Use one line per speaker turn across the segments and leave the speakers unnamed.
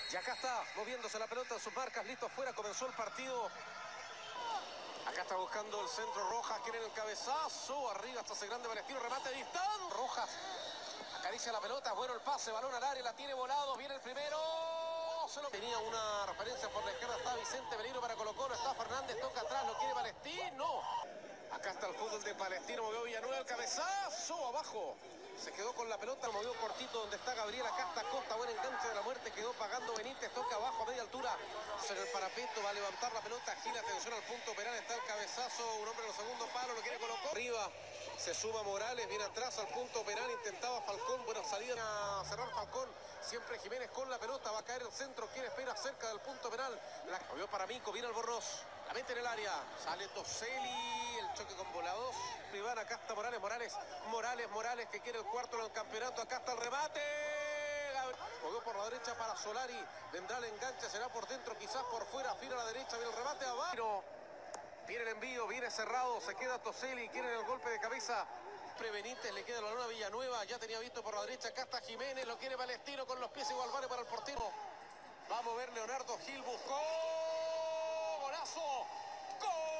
Y acá está, moviéndose la pelota en sus marcas, listo afuera, comenzó el partido. Acá está buscando el centro Rojas, quiere el cabezazo, arriba hasta ese grande Palestino, remate distante. Rojas acaricia la pelota, bueno el pase, balón al área, la tiene volado, viene el primero. Se lo tenía una referencia por la izquierda, está Vicente Peligro para Colo-Colo, está Fernández, toca atrás, lo quiere Palestino. Acá está el fútbol de Palestino, movió Villanueva, el cabezazo, abajo. Se quedó con la pelota, lo movió cortito donde está Gabriel, acá está Costa, buen enganche de la muerte, quedó pagando Benítez, toca abajo a media altura, sobre el parapeto, va a levantar la pelota, gira, atención al punto penal, está el cabezazo, un hombre en el segundo palo, lo quiere colocar. Arriba, se suma Morales, viene atrás al punto penal, intentaba Falcón, buena salida a cerrar Falcón, siempre Jiménez con la pelota, va a caer el centro, quiere espera cerca del punto penal, la movió para Mico, viene Albornoz, la mete en el área, sale Toselli, el choque con volados, Iván, acá está Morales que quiere el cuarto en el campeonato, acá está el remate, movió por la derecha para Solari, vendrá el enganche, será por dentro, quizás por fuera, fila a la derecha, viene el remate abajo, viene el envío, viene cerrado, se queda Toselli, quiere el golpe de cabeza, Benítez, le queda la lona Villanueva, ya tenía visto por la derecha, acá está Jiménez, lo quiere Palestino con los pies igual vale para el portero, va a mover Leonardo Gil, buscó, golazo, ¡gol!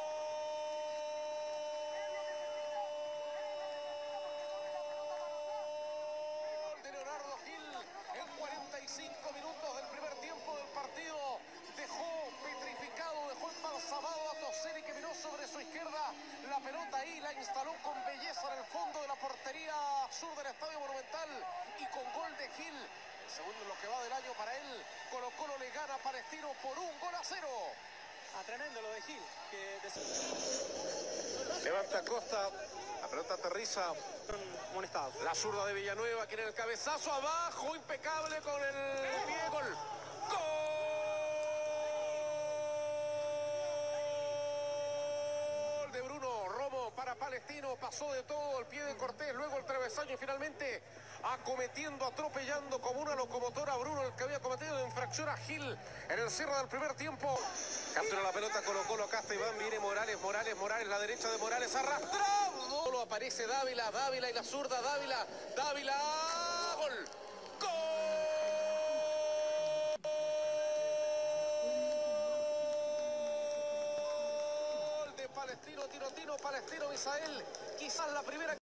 De Leonardo Gil en 45 minutos del primer tiempo del partido, dejó petrificado, dejó embalsamado a Toselli que miró sobre su izquierda, la pelota ahí la instaló con belleza en el fondo de la portería sur del Estadio Monumental y con gol de Gil, segundo en lo que va del año para él, Colo-Colo le gana a Palestino por 1-0.
Tremendo lo de Gil.
Levanta Costa, la pelota aterriza.
Molestados.
La zurda de Villanueva, quiere el cabezazo abajo, impecable con el pie, gol. Gol de Bruno Romo para Palestino, pasó de todo, el pie de Cortés, luego el travesaño y finalmente acometiendo, atropellando como una locomotora Bruno, el que había cometido de infracción a Gil en el cierre del primer tiempo. Captura la pelota, Colo-Colo, acá está Iván, viene Morales, la derecha de Morales, arrastrado. Solo aparece Dávila y la zurda, Dávila, gol. Gol de Palestino, Palestino, Misael, quizás la primera